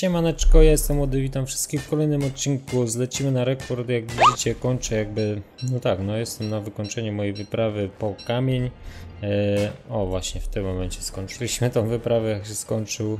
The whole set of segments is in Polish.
Siemaneczko, ja jestem Młody, witam wszystkich w kolejnym odcinku. Zlecimy na rekord, jak widzicie kończę jakby, no tak, no jestem na wykończeniu mojej wyprawy po kamień. O właśnie, w tym momencie skończyliśmy tą wyprawę, jak się skończył.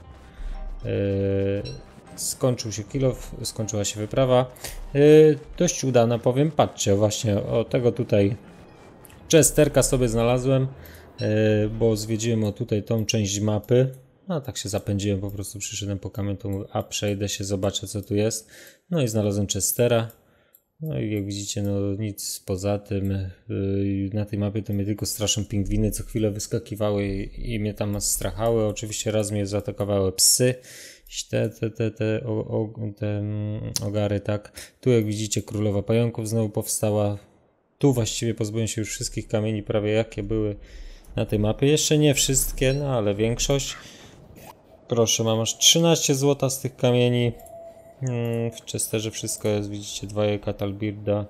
Skończył się kilof, skończyła się wyprawa. Dość udana, powiem, patrzcie, właśnie o tego tutaj Chesterka sobie znalazłem, bo zwiedziłem o tutaj tą część mapy. No tak się zapędziłem, po prostu przyszedłem po kamień, to mówię, a przejdę się, zobaczę co tu jest. No i znalazłem Chestera. No i jak widzicie, no nic poza tym. Na tej mapie to mnie tylko straszą pingwiny, co chwilę wyskakiwały i mnie tam strachały. Oczywiście raz mnie zaatakowały psy. Te ogary, tak. Tu jak widzicie królowa pająków znowu powstała. Tu właściwie pozbyłem się już wszystkich kamieni, prawie jakie były na tej mapie. Jeszcze nie wszystkie, no ale większość. Proszę, mam aż 13 zł z tych kamieni. W Chesterze wszystko jest, widzicie, 2 jajka Talbirda.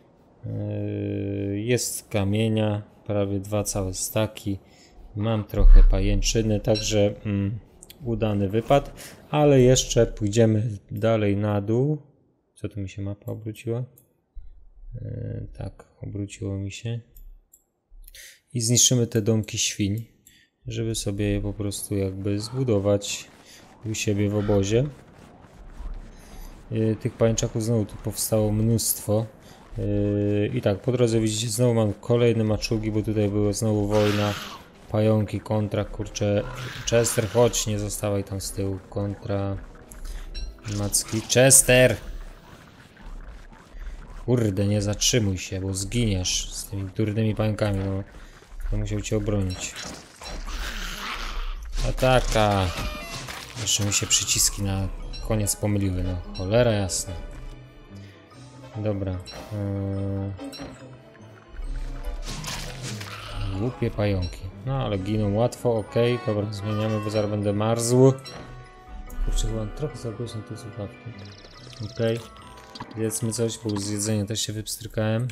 Jest kamienia, prawie 2 całe staki. Mam trochę pajęczyny, także udany wypad. Ale jeszcze pójdziemy dalej na dół. Co tu mi się mapa obróciła? Tak, obróciło mi się. I zniszczymy te domki świń, żeby sobie je po prostu jakby zbudować u siebie w obozie. Tych pajęczaków znowu tu powstało mnóstwo. I tak, po drodze widzicie, znowu mam kolejne maczugi, bo tutaj była znowu wojna. Pająki kontra, kurczę. Chester, chodź, nie zostawaj tam z tyłu. Kontra macki. Chester! Kurde, nie zatrzymuj się, bo zginiesz z tymi durnymi pająkami. No, to musiał cię obronić. Ataka! Jeszcze mi się przyciski na koniec pomyliły, no cholera jasna. Dobra. Głupie pająki. No ale giną łatwo, ok. Dobra, zmieniamy, bo zaraz będę marzł. Kurczę, chyba trochę za głośno te słuchawki. Ok. Jedzmy coś, bo z jedzenia też się wypstrykałem.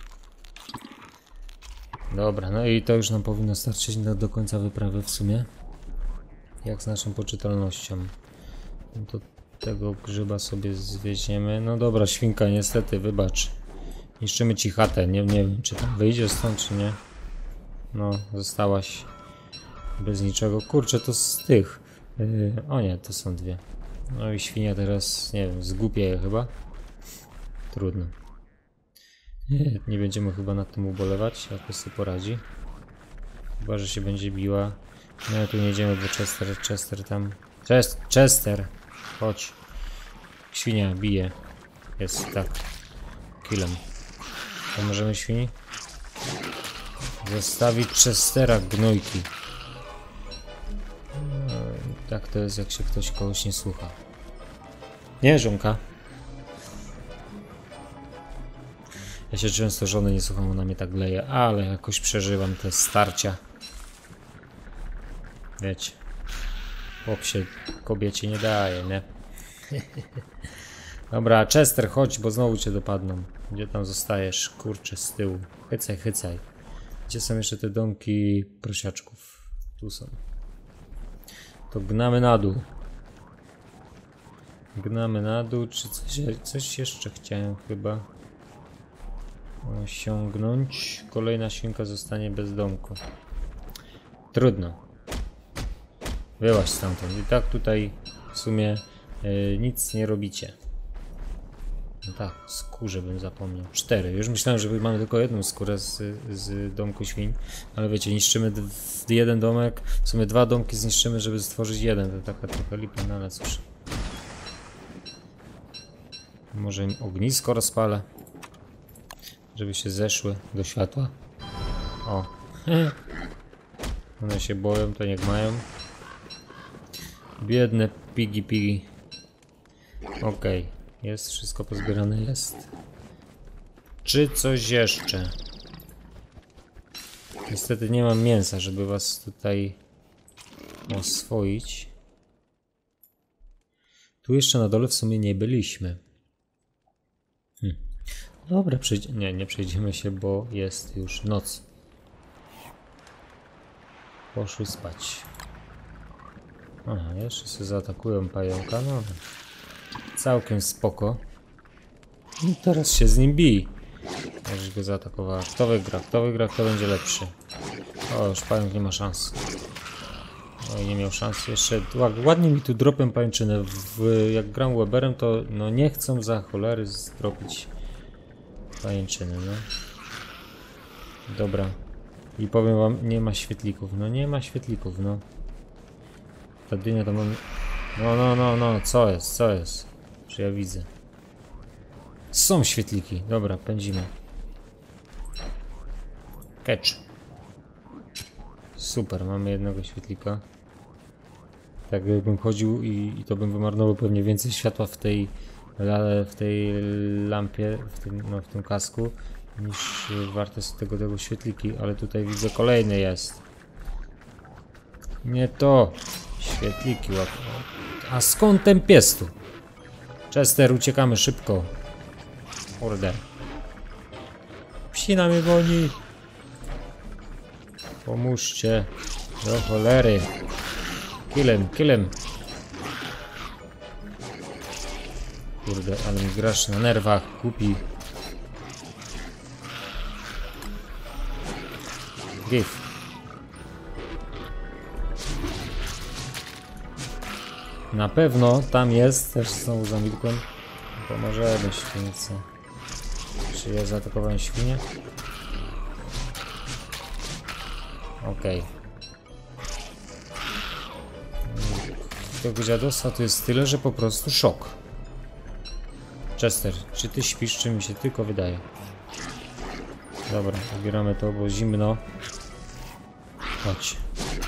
Dobra, no i to już nam powinno starczyć do końca wyprawy w sumie. Jak z naszą poczytalnością. No to tego grzyba sobie zwieziemy. No dobra, świnka, niestety, wybacz. Niszczymy ci chatę. Nie wiem, czy tam wyjdzie stąd, czy nie. No, zostałaś bez niczego. Kurczę, to z tych. O nie, to są dwie. No i świnia teraz, nie wiem, zgłupieje chyba. Trudno. Nie będziemy chyba nad tym ubolewać, jakoś sobie poradzi. Chyba, że się będzie biła. No tu nie idziemy, bo Chester tam... Chester! Chodź. Świnia bije. Jest, tak. Killem. Pomożemy świni? Zostawić Chestera, gnojki. No, tak to jest, jak się ktoś kogoś nie słucha. Nie, żonka. Ja się często żony nie słucham, ona mnie tak leje, ale jakoś przeżywam te starcia. Wiecie, chłop się kobiecie nie daje, nie? Dobra, Chester, chodź, bo znowu cię dopadną. Gdzie tam zostajesz? Kurczę, z tyłu. Hycaj, hycaj. Gdzie są jeszcze te domki prosiaczków? Tu są. To gnamy na dół. Gnamy na dół, czy coś jeszcze chciałem chyba osiągnąć. Kolejna świnka zostanie bez domku. Trudno. Wyłaź stamtąd. I tak tutaj w sumie nic nie robicie. No tak, skórze bym zapomniał. 4. Już myślałem, że mamy tylko jedną skórę z domku świń. Ale wiecie, niszczymy jeden domek. W sumie 2 domki zniszczymy, żeby stworzyć jeden. To taka trochę lipa, no ale cóż. Może im ognisko rozpalę. Żeby się zeszły do światła. O. One się boją, to niech mają. Biedne pigi. Okej. Jest wszystko pozbierane, jest. Czy coś jeszcze? Niestety nie mam mięsa, żeby was tutaj oswoić. Tu jeszcze na dole w sumie nie byliśmy. Dobra, nie przejdziemy się, bo jest już noc. Poszły spać. Aha, jeszcze się zaatakują pająka, no. Całkiem spoko. I teraz się z nim bij. Już go zaatakowała. Kto wygra? Kto wygra? Kto będzie lepszy? O, już pająk nie ma szans. Oj, nie miał szans. Jeszcze ładnie mi tu dropem pajęczynę. Jak gram Weberem, to no nie chcą za cholery zdropić pajęczyny, no. Dobra. I powiem wam, nie ma świetlików. No nie ma świetlików, no. Ta dynia to mam... No, co jest, co jest? Czy ja widzę? Są świetliki. Dobra, pędzimy. Catch. Super, mamy jednego świetlika. Tak jakbym chodził i to bym wymarnował pewnie więcej światła w tej lampie, w tym kasku, niż warte są tego świetliki, ale tutaj widzę kolejny jest. Nie to. Świetliki łapią. A skąd ten pies tu? Chester, uciekamy szybko. Kurde. Psina mnie goni. Pomóżcie. Do cholery. Killem. Kurde, ale mi grasz na nerwach. Kupi. Give. Na pewno tam jest, też znowu zamilkłem. Pomożemy śwince. Czy ja zaatakowałem świnię? Okej. Tego dziadostwa to jest tyle, że po prostu szok. Chester, czy ty śpisz, czy mi się tylko wydaje? Dobra, zabieramy to, bo zimno. Chodź.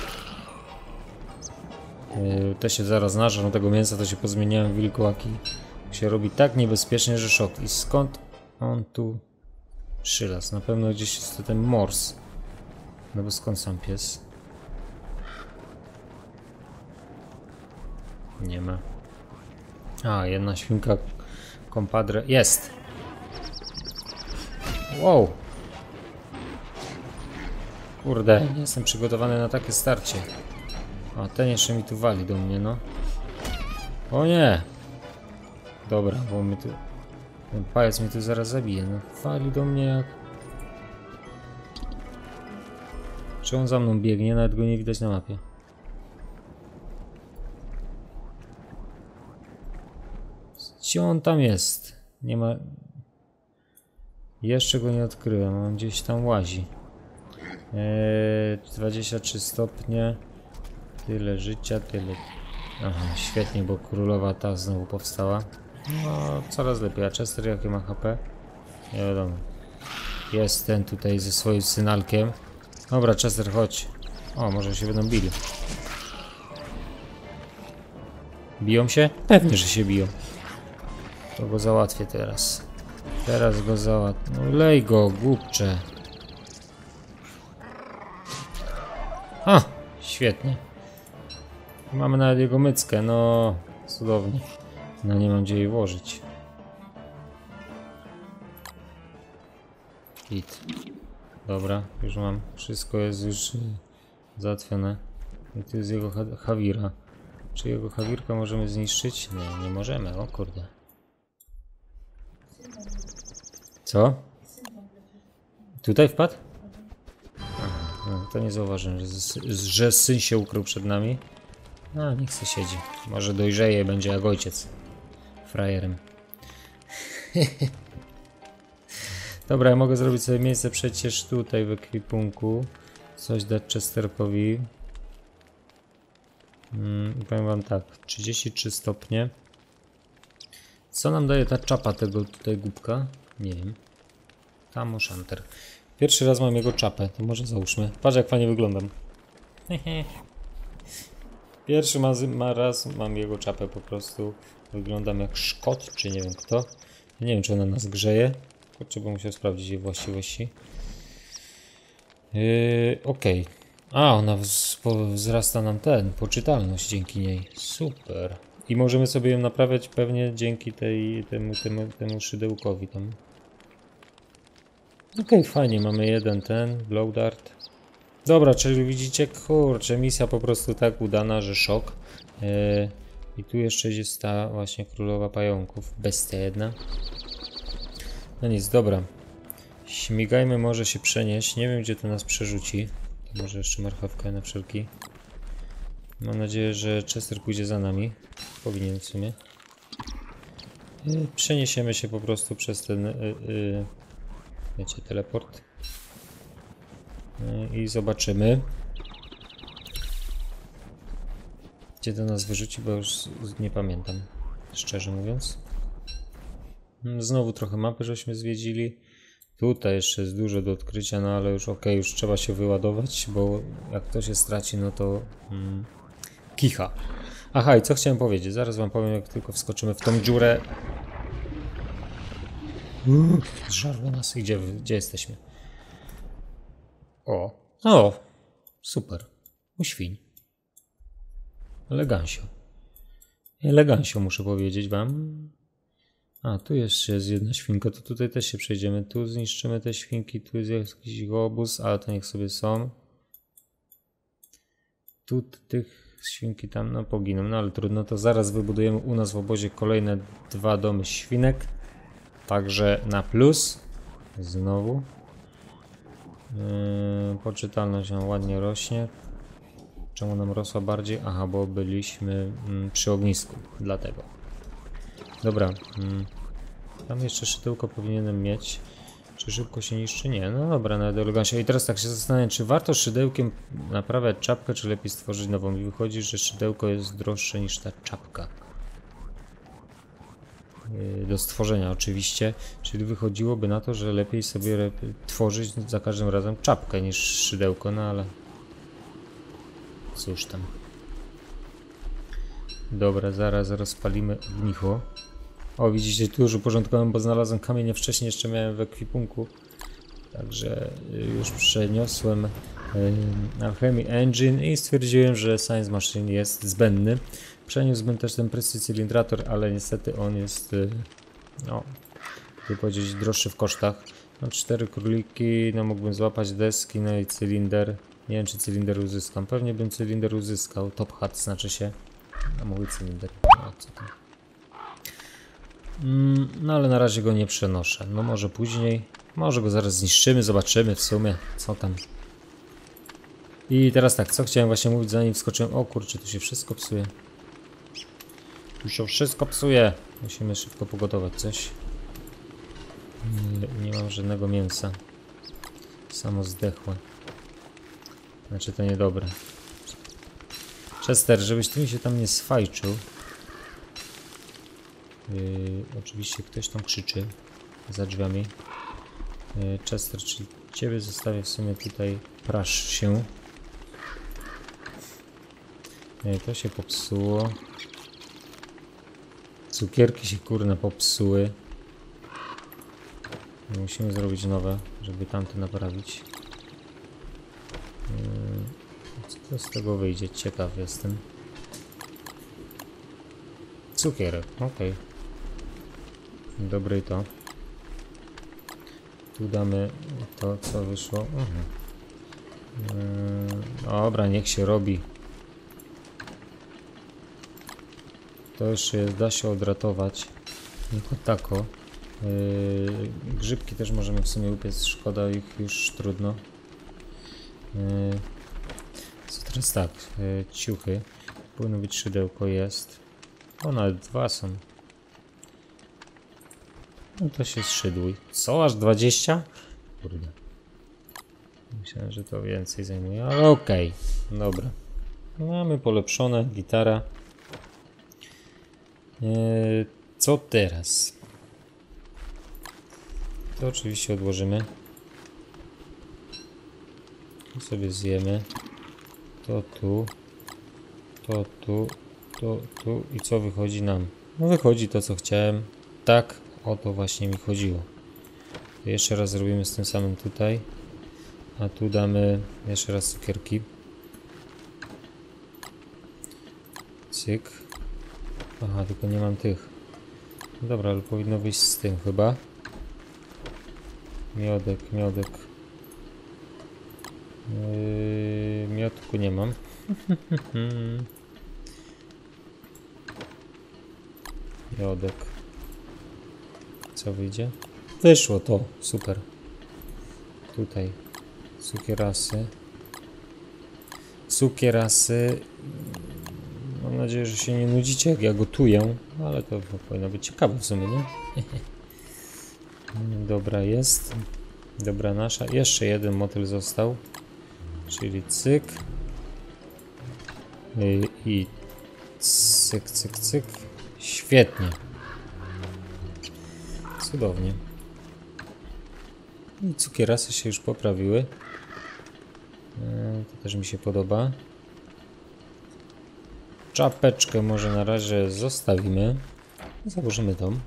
Te się zaraz nażą tego mięsa, to się pozmieniałem w wilkołaki. Się robi tak niebezpiecznie, że szok. I skąd on tu przylazł? Na pewno gdzieś jest to ten mors. No bo skąd sam pies? Nie ma. A, jedna świnka compadre. Jest! Wow! Kurde, nie jestem przygotowany na takie starcie. A ten jeszcze mi tu wali do mnie, no. O nie! Dobra, bo my tu... Ten pajac mnie tu zaraz zabije, no. Wali do mnie jak... Czy on za mną biegnie? Nawet go nie widać na mapie. Gdzie on tam jest? Nie ma... Jeszcze go nie odkryłem, on gdzieś tam łazi. 23 stopnie. Tyle życia, tyle... Aha, świetnie, bo królowa ta znowu powstała. No, coraz lepiej. A Chester jakie ma HP? Nie wiadomo. Jest ten tutaj ze swoim synalkiem. Dobra, Chester, chodź. O, może się będą bili. Biją się? Pewnie, że się biją. To go załatwię teraz. Teraz go załatwię. No lej go, głupcze. A, świetnie. Mamy nawet jego myckę, no cudownie. No nie mam gdzie jej włożyć. Hit. Dobra, już mam. Wszystko jest już załatwione. I tu jest jego Hawira. Czy jego Hawirka możemy zniszczyć? Nie, nie możemy. O kurde. Co? Tutaj wpadł? Aha, no, to nie zauważyłem, że syn się ukrył przed nami. No, niech se siedzi. Może dojrzeje, będzie jak ojciec. Frajerem. Dobra, ja mogę zrobić sobie miejsce przecież tutaj w ekwipunku. Coś dać Chesterkowi. Powiem wam tak, 33 stopnie. Co nam daje ta czapa tego tutaj głupka? Nie wiem. Tam Shanter. Pierwszy raz mam jego czapę, to może załóżmy. Patrz jak fajnie wyglądam. Pierwszy raz mam jego czapę, po prostu wyglądam jak Szkot, czy nie wiem kto. Ja nie wiem, czy ona nas grzeje. Trzeba musiał sprawdzić jej właściwości. Okej. A, ona wzrasta nam poczytalność dzięki niej. Super. I możemy sobie ją naprawiać pewnie dzięki temu szydełkowi tam. Okej, fajnie, mamy jeden blow dart. Dobra, czyli widzicie, kurczę, misja po prostu tak udana, że szok. I tu jeszcze jest ta właśnie królowa pająków, bestia jedna. No nic, dobra. Śmigajmy, może się przenieść. Nie wiem, gdzie to nas przerzuci. To może jeszcze marchewkę na wszelki. Mam nadzieję, że Chester pójdzie za nami. Powinien w sumie. Przeniesiemy się po prostu przez ten wiecie, teleport. I zobaczymy, gdzie to nas wyrzuci, bo już nie pamiętam, szczerze mówiąc. Znowu trochę mapy żeśmy zwiedzili. Tutaj jeszcze jest dużo do odkrycia, no ale już okej, już trzeba się wyładować, bo jak to się straci, no to kicha. Aha, i co chciałem powiedzieć, zaraz wam powiem, jak tylko wskoczymy w tą dziurę. Zżarło nas. I gdzie jesteśmy? O, super. U świń. Elegancio. Elegancio, muszę powiedzieć wam. A, tu jeszcze jest jedna świnka, to tutaj też się przejdziemy. Tu zniszczymy te świnki, tu jest jakiś obóz, ale to niech sobie są. Tu tych świnki tam no poginą, no ale trudno, to zaraz wybudujemy u nas w obozie kolejne 2 domy świnek. Także na plus. Znowu. Poczytalność nam ładnie rośnie. Czemu nam rosła bardziej? Aha, bo byliśmy przy ognisku, dlatego. Dobra. Tam jeszcze szydełko powinienem mieć. Czy szybko się niszczy? Nie. No dobra, nawet elegancja. I teraz tak się zastanawiam, czy warto szydełkiem naprawiać czapkę, czy lepiej stworzyć nową. I wychodzi, że szydełko jest droższe niż ta czapka. Do stworzenia oczywiście, czyli wychodziłoby na to, że lepiej sobie tworzyć za każdym razem czapkę niż szydełko, no ale cóż tam. Dobra, zaraz rozpalimy ognicho. O, widzicie, tu już uporządkowałem, bo znalazłem kamienie wcześniej, jeszcze miałem w ekwipunku. Także już przeniosłem Alchemy Engine i stwierdziłem, że Science Machine jest zbędny. Przeniósłbym też ten Prysty cylindrator, ale niestety on jest, no, jak powiedzieć, droższy w kosztach. Mam 4 króliki, no mógłbym złapać deski, no i cylinder. Nie wiem, czy cylinder uzyskam. Pewnie bym cylinder uzyskał. Top hat znaczy się. A mój cylinder. No, co tam. No ale na razie go nie przenoszę. No może później. Może go zaraz zniszczymy, zobaczymy w sumie, co tam. I teraz tak, co chciałem właśnie mówić, zanim wskoczyłem. O kurczę, tu się wszystko psuje. Tu się wszystko psuje. Musimy szybko pogotować coś. Nie mam żadnego mięsa. Samo zdechłe. Znaczy to niedobre. Chester, żebyś ty mi się tam nie sfajczył. Oczywiście ktoś tam krzyczy za drzwiami. Chester, czyli ciebie zostawię w sumie tutaj. Prasz się. To się popsuło. Cukierki się kurna popsuły. Musimy zrobić nowe, żeby tamte naprawić. Co z tego wyjdzie? Ciekaw jestem. Cukierek, ok. Dobre to. Tu damy to, co wyszło. Dobra, niech się robi. To jeszcze jest, da się odratować. Tylko tako. Grzybki też możemy w sumie upiec, szkoda ich już trudno. Co teraz tak, ciuchy. Powinno być szydełko, jest. O, nawet 2 są. No to się zszydłuj. Co, aż 20? Kurde. Myślałem, że to więcej zajmuje, ale okej. Dobra. Mamy polepszone, gitara. Co teraz? To oczywiście odłożymy. To sobie zjemy. To tu. To tu. To tu. I co wychodzi nam? No wychodzi to, co chciałem. Tak, o to właśnie mi chodziło. To jeszcze raz zrobimy z tym samym tutaj. A tu damy jeszcze raz cukierki. Cyk. Aha, tylko nie mam tych. Dobra, ale powinno wyjść z tym chyba. Miodek. Miodku nie mam. Jodek. Co wyjdzie? Wyszło to, super. Tutaj cukierasy. Cukierasy. Mam nadzieję, że się nie nudzicie, jak ja gotuję, ale to powinno być ciekawe w sumie, nie? Dobra jest. Dobra nasza. Jeszcze jeden motyl został. Czyli cyk. I cyk, cyk, cyk. Świetnie. Cudownie. I cukierasy się już poprawiły. To też mi się podoba. Czapeczkę może na razie zostawimy. Założymy tą.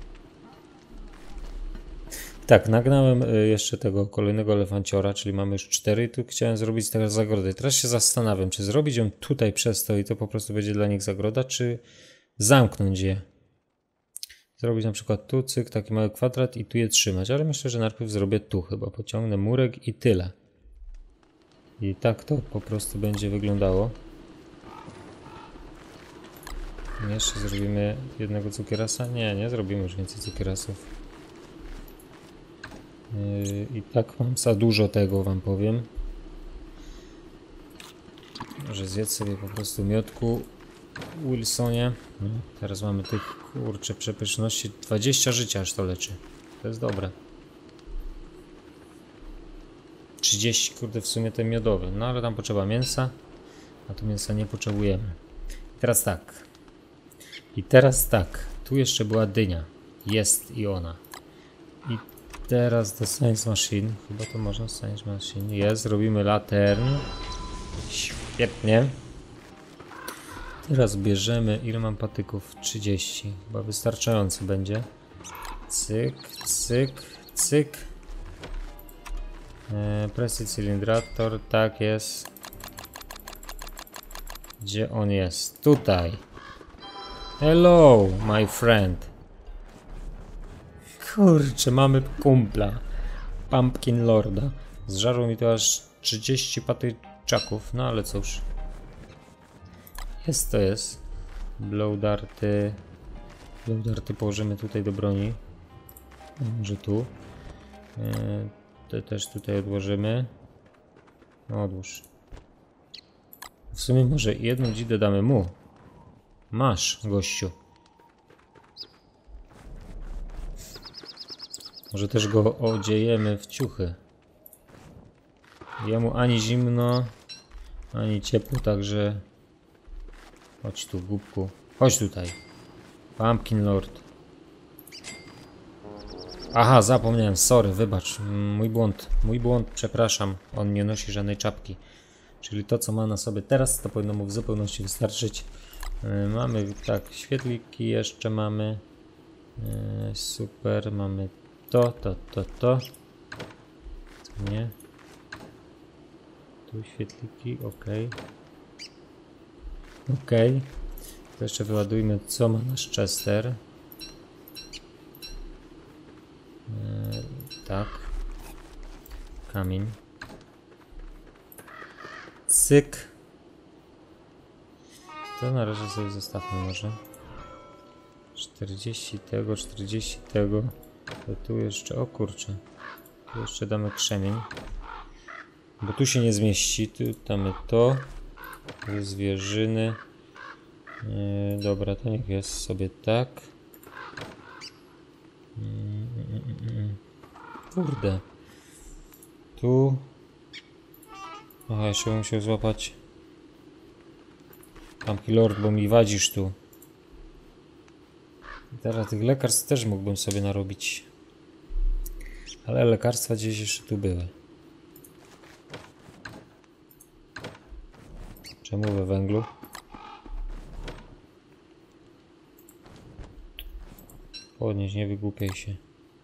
Tak, nagnałem jeszcze tego kolejnego elefanciora, czyli mamy już 4. Tu chciałem zrobić teraz zagrodę. Teraz się zastanawiam, czy zrobić ją tutaj przez to i to po prostu będzie dla nich zagroda, czy zamknąć je. Zrobić na przykład tu cyk, taki mały kwadrat i tu je trzymać, ale myślę, że najpierw zrobię tu chyba. Pociągnę murek i tyle. I tak to po prostu będzie wyglądało. Jeszcze zrobimy jednego cukierasa? Nie zrobimy już więcej cukierasów. I tak mam za dużo tego, wam powiem. Może zjedz sobie po prostu miodku, Wilsonie. Teraz mamy tych, kurczę, przepyszności. 20 życia aż to leczy. To jest dobre. 30, kurde, w sumie te miodowe. No ale tam potrzeba mięsa, a tu mięsa nie potrzebujemy. I teraz tak. Tu jeszcze była dynia. Jest i ona. I teraz do Science Machine. Chyba to można Science Machine. Jest, robimy latern. Świetnie. Teraz bierzemy, ile mam patyków? 30. Chyba wystarczająco będzie. Cyk, cyk, cyk. Presję cylindrator, tak jest. Gdzie on jest? Tutaj. Hello, my friend. Kurczę, mamy kumpla. Pumpkin Lorda. Zżarło mi to aż 30 patyczaków, no ale cóż. Jest to jest. Blow darty. Blow darty położymy tutaj do broni. Może tu. Te też tutaj odłożymy. No odłóż. W sumie może jedną dzidę damy mu. Masz, gościu. Może też go odziejemy w ciuchy. Jemu ani zimno, ani ciepło, także... Chodź tu, głupku. Chodź tutaj. Pumpkin Lord. Aha, zapomniałem, sorry, wybacz. Mój błąd, przepraszam. On nie nosi żadnej czapki. Czyli to, co ma na sobie teraz, to powinno mu w zupełności wystarczyć. Mamy, tak, świetliki jeszcze mamy. Super, mamy to. Nie. Tu świetliki, ok. Ok. To jeszcze wyładujmy, co ma nasz Chester. Tak. Kamień. Cyk. To na razie sobie zostawmy może. 40 tego, 40 tego. To tu jeszcze, o kurczę. Tu jeszcze damy krzemień. Bo tu się nie zmieści. Tu damy to. Tu zwierzyny. Dobra, to niech jest sobie tak. Kurde. Tu. Aha, jeszcze musiał złapać Pumpkin Lord, bo mi wadzisz tu. I teraz tych lekarstw też mógłbym sobie narobić. Ale lekarstwa gdzieś jeszcze tu były. Czemu we węglu? Podnieś, nie wygłupiaj się.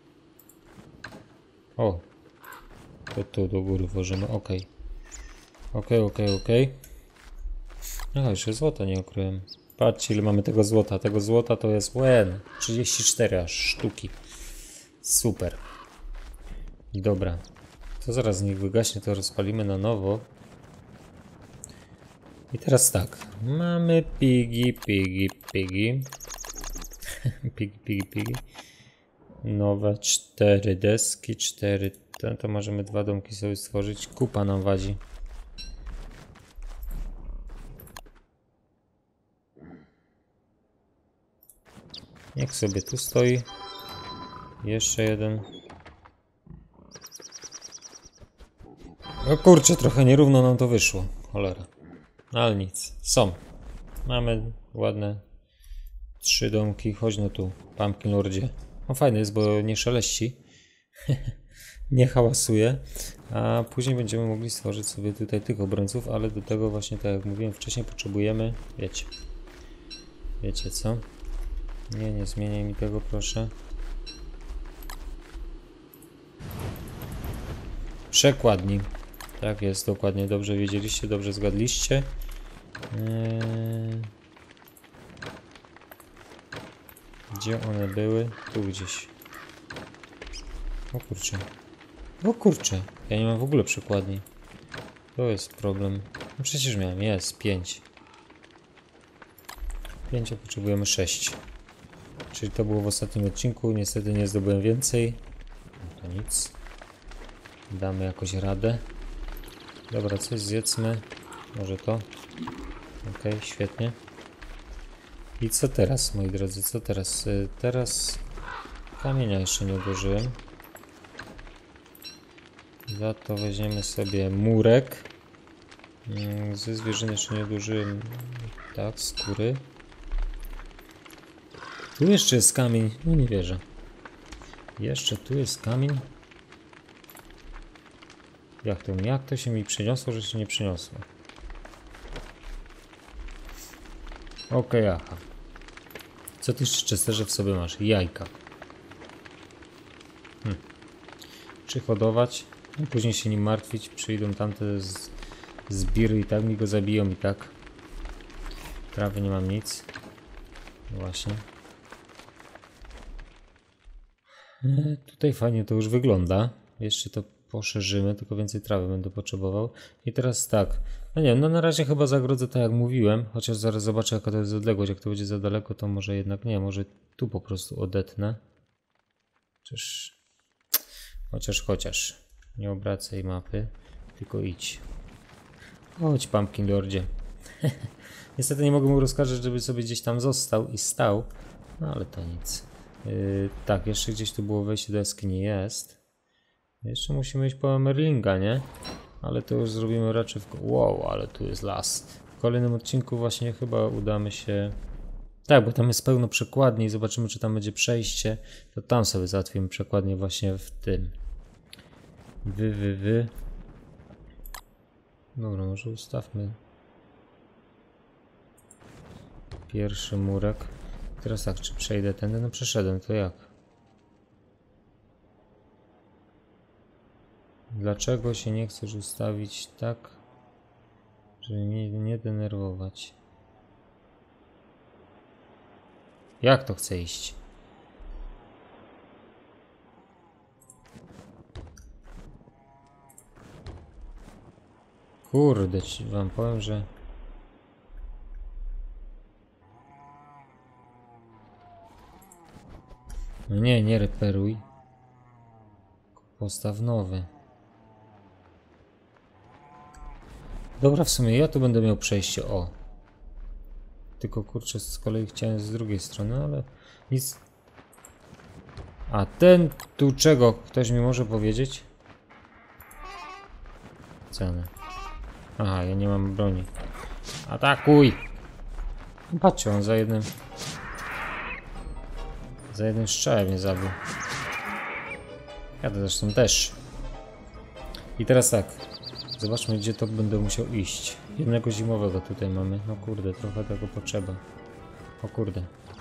O! To tu do góry włożymy, ok. Ok. Aha, jeszcze złota nie okryłem. Patrzcie, ile mamy tego złota. Tego złota to jest 34 aż sztuki. Super. Dobra. To zaraz niech wygaśnie, to rozpalimy na nowo. I teraz tak. Mamy pigi. pigi. Nowe 4 deski, 4. To możemy 2 domki sobie stworzyć. Kupa nam wadzi. Niech sobie tu stoi. Jeszcze jeden. O kurczę, trochę nierówno nam to wyszło. Cholera. Ale nic. Są. Mamy ładne 3 domki. Chodź no tu, Pumpkin Lordzie. No fajny jest, bo nie szeleści. Nie hałasuje. A później będziemy mogli stworzyć sobie tutaj tych obrońców, ale do tego właśnie, tak jak mówiłem wcześniej, potrzebujemy, wiecie. Wiecie co? Nie zmieniaj mi tego, proszę. Przekładni. Tak jest, dokładnie. Dobrze wiedzieliście, dobrze zgadliście. Gdzie one były? Tu gdzieś. O kurczę. O kurczę. Ja nie mam w ogóle przekładni. To jest problem. No przecież miałem. Jest 5. 5, a potrzebujemy 6. Czyli to było w ostatnim odcinku. Niestety nie zdobyłem więcej. No to nic. Damy jakoś radę. Dobra, coś zjedzmy. Może to. Ok, świetnie. I co teraz, moi drodzy? Co teraz? Teraz kamienia jeszcze nie odłożyłem. Za to weźmiemy sobie murek. Ze zwierzyny jeszcze nie odłożyłem. Tak, skóry. Tu jeszcze jest kamień. No nie wierzę. Jeszcze tu jest kamień. Jak to się mi przyniosło, że się nie przyniosło? Okej, aha. Co ty jeszcze, Chesterze, w sobie masz? Jajka. Czy hodować? No, później się nim martwić. Przyjdą tamte zbiry i tak mi go zabiją i tak. Trawy nie mam nic. Właśnie. Tutaj fajnie to już wygląda. Jeszcze to poszerzymy, tylko więcej trawy będę potrzebował. I teraz tak. No nie wiem, no na razie chyba zagrodzę tak jak mówiłem. Chociaż zaraz zobaczę jaka to jest odległość. Jak to będzie za daleko, to może jednak nie. Może tu po prostu odetnę. Chociaż. Nie obracaj mapy. Tylko idź. Chodź, Pumpkin Lordzie. Niestety nie mogę mu rozkazać, żeby sobie gdzieś tam został i stał. No ale to nic. Tak, jeszcze gdzieś tu było wejście do jaskini. Jest. Jeszcze musimy iść po Merlinga, nie? Ale to już zrobimy raczej w... Wow, ale tu jest las. W kolejnym odcinku właśnie chyba udamy się... Tak, bo tam jest pełno przekładni i zobaczymy, czy tam będzie przejście. To tam sobie załatwimy przekładnię właśnie w tym. Dobra, może ustawmy pierwszy murek. Teraz tak, czy przejdę tędy? No przeszedłem, to jak? Dlaczego się nie chcesz ustawić tak, żeby mnie nie denerwować? Jak to chce iść? Kurde, ci wam powiem, że... No nie reperuj. Postaw nowy. Dobra, w sumie ja tu będę miał przejście, o. Tylko kurczę, z kolei chciałem z drugiej strony, ale nic. A ten tu czego? Ktoś mi może powiedzieć? Cenę. Aha, ja nie mam broni. Atakuj! Patrzcie, on za jednym strzałem mnie zabił. Ja to zresztą też. I teraz tak. Zobaczmy, gdzie to będę musiał iść. Jednego zimowego tutaj mamy. No kurde, trochę tego potrzeba. O kurde.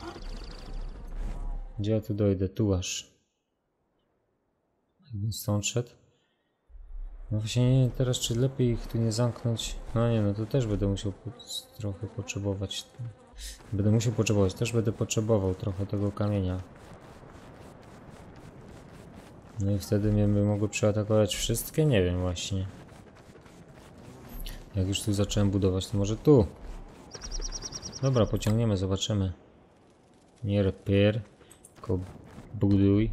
Gdzie ja tu dojdę? Tu aż. Jakbym stąd szedł. No właśnie nie wiem teraz, czy lepiej ich tu nie zamknąć. No nie, no to też będę musiał trochę potrzebować. Też będę potrzebował trochę tego kamienia. No i wtedy mnie by mogły przeatakować wszystkie? Nie wiem właśnie. Jak już tu zacząłem budować, to może tu. Dobra, pociągniemy, zobaczymy. Nie repair. Tylko buduj.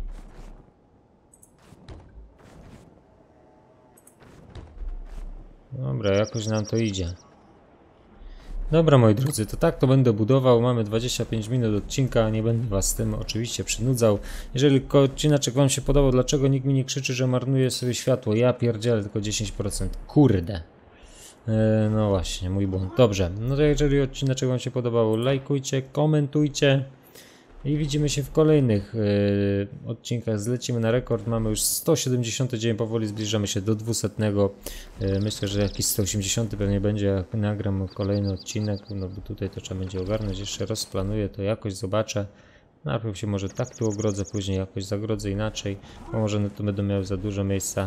Dobra, jakoś nam to idzie. Dobra, moi drodzy, to tak to będę budował. Mamy 25 minut odcinka, nie będę was z tym oczywiście przynudzał. Jeżeli odcinaczek wam się podobał, dlaczego nikt mi nie krzyczy, że marnuje sobie światło? Ja pierdzielę tylko 10%. Kurde. No właśnie, mój błąd. Dobrze, no to jeżeli odcinaczek wam się podobał, lajkujcie, komentujcie. I widzimy się w kolejnych odcinkach. Zlecimy na rekord. Mamy już 170 dzień, powoli zbliżamy się do 200. Myślę, że jakiś 180 pewnie będzie, jak nagram kolejny odcinek. No bo tutaj to trzeba będzie ogarnąć. Jeszcze rozplanuję to jakoś, zobaczę. Najpierw się może tak tu ogrodzę, później jakoś zagrodzę inaczej. Bo może to będą miały za dużo miejsca.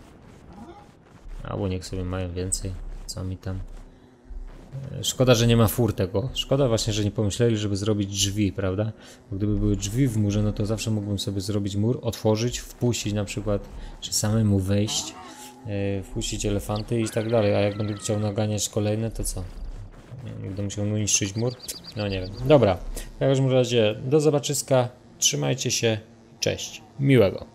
Albo niech sobie mają więcej. Co mi tam. Szkoda, że nie ma fur tego. Szkoda właśnie, że nie pomyśleli, żeby zrobić drzwi, prawda? Bo gdyby były drzwi w murze, no to zawsze mógłbym sobie zrobić mur, otworzyć, wpuścić na przykład, czy samemu wejść, wpuścić elefanty i tak dalej. A jak będę chciał naganiać kolejne, to co? Będę musiał niszczyć mur? No nie wiem. Dobra, w każdym razie do zobaczyska, trzymajcie się, cześć, miłego.